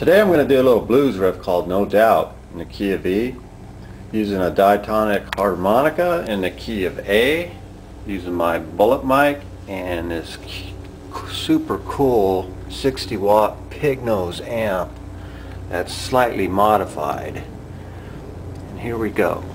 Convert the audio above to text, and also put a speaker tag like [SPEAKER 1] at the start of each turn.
[SPEAKER 1] Today I'm going to do a little blues riff called No Doubt in the key of E, using a diatonic harmonica in the key of A, using my bullet mic and this super cool 60-watt Pignose amp that's slightly modified. And here we go.